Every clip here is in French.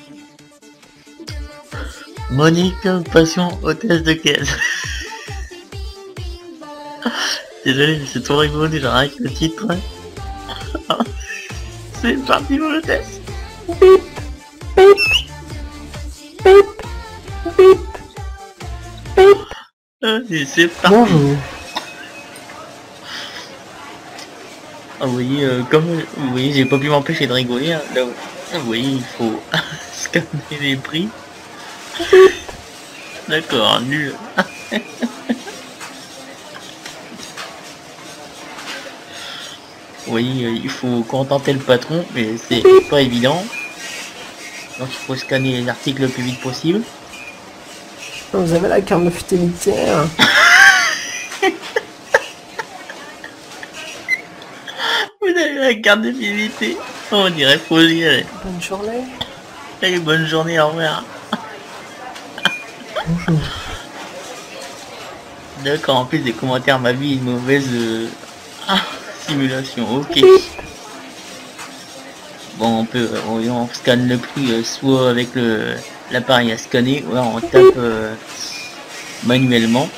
Monique, passion, hôtesse de caisse. Désolé, mais c'est trop rigolo déjà avec le titre. C'est parti pour l'hôtesse. Et c'est parti. Bonjour. Ah, vous voyez, comme vous voyez, j'ai pas pu m'empêcher de rigoler. Hein. Là, vous voyez, il faut scanner les prix. D'accord, nul. Oui, il faut contenter le patron, mais c'est pas évident. Donc il faut scanner les articles le plus vite possible. Vous avez la carte de fidélité. Hein. Vous avez la carte de fidélité. On dirait faut y aller. Bonne journée. Allez, bonne journée, au revoir. Bonjour. D'accord, en plus des commentaires, ma vie est une mauvaise simulation, ok. Bon, on scanne le prix soit avec l'appareil à scanner, ou alors on tape manuellement.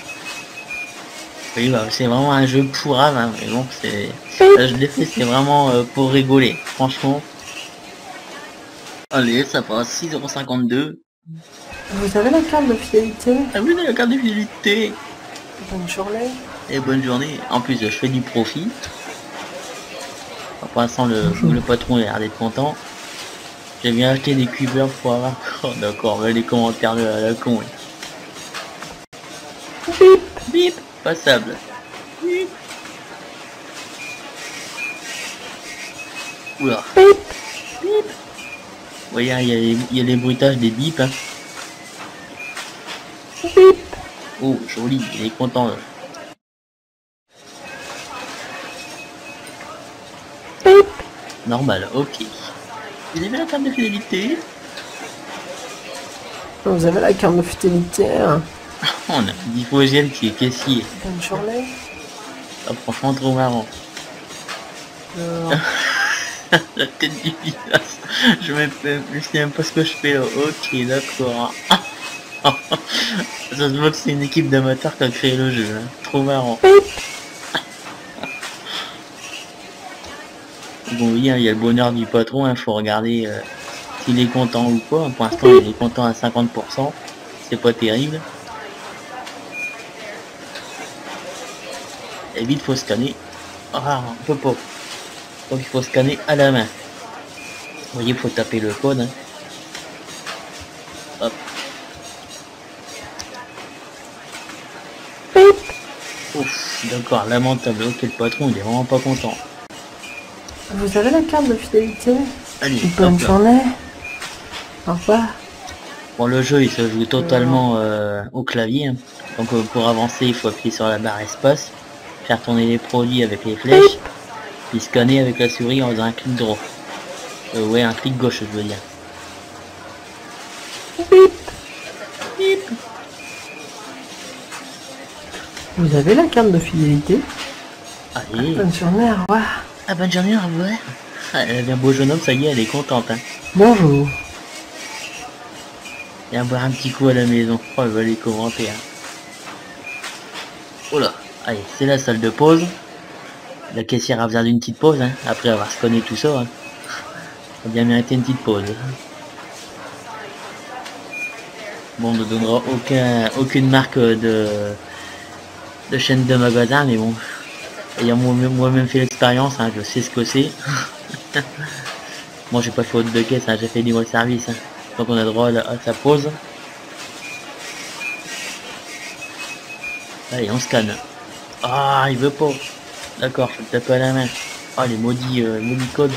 Oui, bah, c'est vraiment un jeu pourrave, hein, mais bon, je l'ai fait, c'est vraiment pour rigoler, franchement. Allez, ça passe 6,52 €. Vous avez la carte de fidélité. Ah oui, la carte de fidélité. Bonne journée. Et bonne journée. En plus, je fais du profit. Pour l'instant, le patron a l'air d'être content. J'ai bien acheté des cubeurs pour avoir... Oh, d'accord, les commentaires de la con. Oui. Bip, bip, passable. Bip. Oula. Bip, bip. Vous voyez, il y a les bruitages des bips. Hein. Bip. Oh, joli, il est content. Là. Bip. Normal, ok. Vous avez la carte de fidélité? Vous avez la carte de fidélité. Hein. On a Difogel qui est caissier. Bonne journée. Ah, franchement, trop marrant. La tête du visage. Je sais même pas ce que je fais là. Ok, d'accord. Ça se voit que c'est une équipe d'amateurs qui a créé le jeu. Hein. Trop marrant. Bon, oui, hein, il y a le bonheur du patron. Il faut regarder s'il est content ou pas. Pour l'instant, il est content à 50%. C'est pas terrible. Et vite, faut scanner. Ah, on peut pas. Donc il faut scanner à la main. Vous voyez, il faut taper le code. Hein. Hop. Ouf, d'accord, lamentable. Ok, le patron, il est vraiment pas content. Vous avez la carte de fidélité. Allez, bonne journée. Au revoir. Bon, le jeu, il se joue totalement au clavier. Hein. Donc pour avancer, il faut appuyer sur la barre espace, faire tourner les produits avec les flèches, puis scanner avec la souris en faisant un clic droit. Ouais, un clic gauche, je veux dire. Bip. Bip. Vous avez la carte de fidélité. Allez. Bonne journée, au revoir. Ah, bonne journée, au revoir. Elle a un beau jeune homme, ça y est, elle est contente. Hein. Bonjour. Viens boire un petit coup à la maison. Oh, elle va les commenter. Hein. Oh là. Allez, c'est la salle de pause. La caissière a besoin d'une petite pause, hein, après avoir scanné tout ça. Hein. On a bien mérité une petite pause. Bon, on ne donnera aucune marque de chaîne de magasin, mais bon, ayant moi-même fait l'expérience, hein, je sais ce que c'est. Moi, j'ai pas fait haute de caisse, hein, j'ai fait libre service. Hein. Donc on a droit à sa pause. Allez, on scanne. Ah, il veut pas. D'accord, je vais taper à la main. Ah, les maudits codes.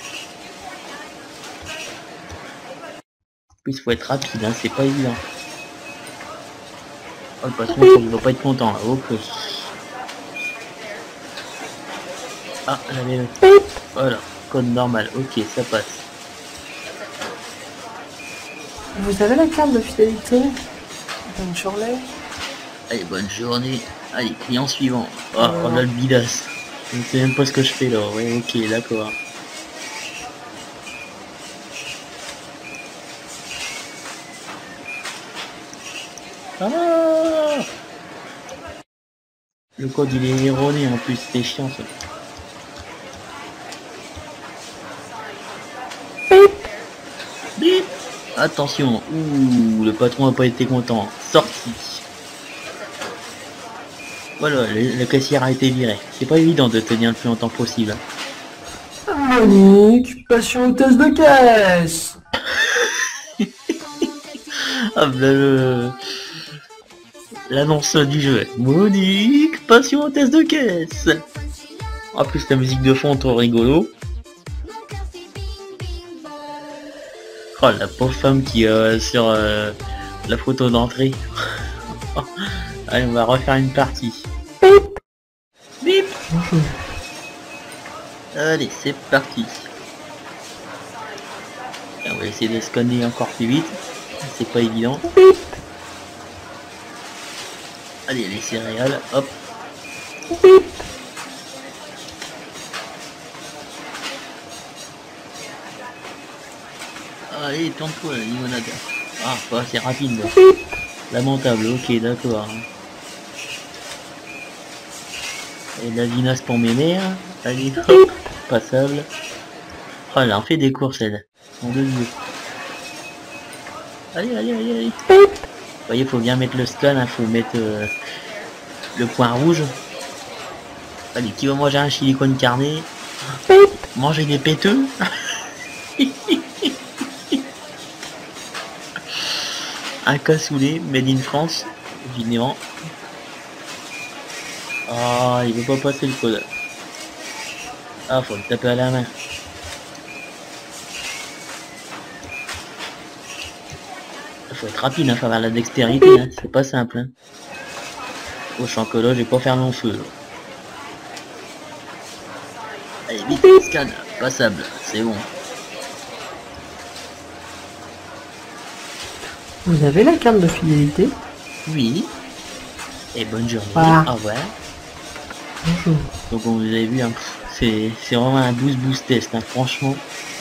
Il faut être rapide, hein, c'est pas évident. Oh, le patron, il va pas être content là, ok. Ah, j'avais le... Voilà, code normal, ok, ça passe. Vous avez la carte de fidélité. Bonne journée. Allez, bonne journée. Allez, client suivant. Ah, on a le bidas. Je ne sais même pas ce que je fais là, ouais, ok, d'accord. Ah, le code il est erroné en plus, c'est chiant ça. Bip. Attention, ouh, le patron n'a pas été content. Sorti. Voilà, le caissière a été viré. C'est pas évident de tenir le plus longtemps possible. Monique, passion hôtesse de caisse. Ah, l'annonce du jeu. Monique, passion hôtesse de caisse. En plus la musique de fond trop rigolo. Oh la pauvre femme qui sur la photo d'entrée. Allez, on va refaire une partie. Bip. Allez, c'est parti. On va essayer de scanner encore plus vite. C'est pas évident. Allez, les céréales, hop. Allez, tourne-toi la limonade. Ah, pas assez rapide là. Lamentable, ok, d'accord. Et de la vinasse pour mes mères. Allez, hop, passable. Oh là, on fait des courses, elle. Mon Dieu. Allez, allez, allez, allez. Vous voyez, faut bien mettre le scan, hein, faut mettre le point rouge. Allez, qui va manger un chili con carne? Manger des péteux. Un cassoulet, made in France, évidemment. Ah, il veut pas passer le code. Ah, faut le taper à la main. Faut être rapide, hein, faut avoir la dextérité, hein. C'est pas simple. Hein. Au champ que là, je vais pas faire long feu. Là. Allez, vite, scan, passable, c'est bon. Vous avez la carte de fidélité? Oui. Et bonne journée. Voilà. Au revoir. Bonjour. Donc, vous avez vu, hein, c'est vraiment un boost test, hein, franchement.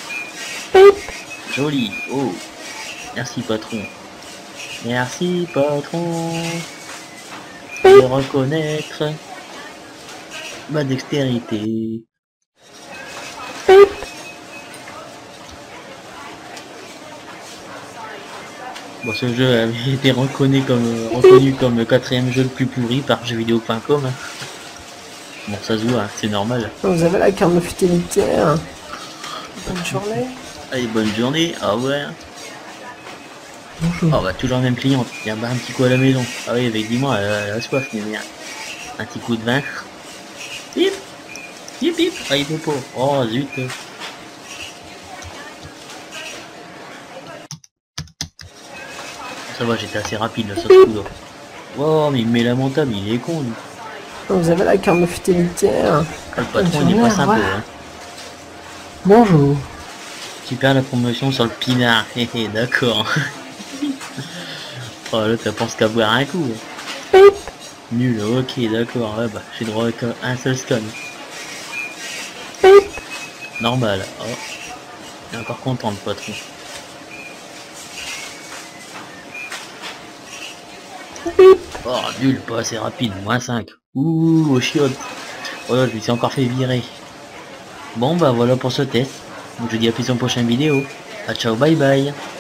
Joli. Oh. Merci, patron. Merci, patron. De reconnaître ma dextérité. Bon, ce jeu avait été reconnu comme le 4e jeu le plus pourri par jeuxvideo.com. Bon, ça se voit, hein, c'est normal. Vous avez la carte de fidélité. Hein. Bonne journée. Allez, bonne journée, au revoir. Bonjour. Oh, bah, toujours la même cliente. Viens boire un petit coup à la maison. Ah oui, avec dis-moi, elle a soif, mais bien. Un petit coup de vin. Bip, bip, bip. Ah, il peut pas. Oh, zut. Ça va, j'étais assez rapide là, sur ce coup-là. Oh, mais il met lamentable, il est con, lui. Vous avez la carte de fidélité. Hein. Ah, le patron, il est pas sympa, hein. Bonjour. Super la promotion sur le pinard. Hé hé, d'accord. Oh, là, t'as pensé qu'à boire un coup. Nul, ok, d'accord. Ouais, bah, j'ai droit à un seul scan. Normal. Oh. Il est encore content, le patron. Oh, nul, pas assez rapide, -5. Ouh, au chiotte. Oh là, je me suis encore fait virer. Bon, bah voilà pour ce test. Donc, je dis à plus en prochaine vidéo. Ah, ciao, bye bye.